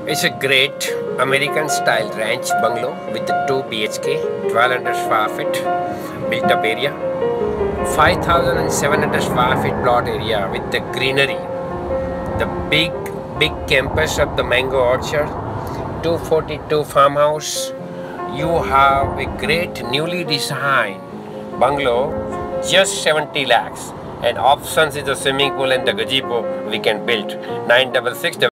It's a great American style ranch bungalow with 2 BHK, 1200 square feet built up area, 5700 square feet plot area with the greenery, the big campus of the mango orchard, 242 farmhouse. You have a great newly designed bungalow, just 70 lakhs, and options is the swimming pool and the gazebo we can build. 966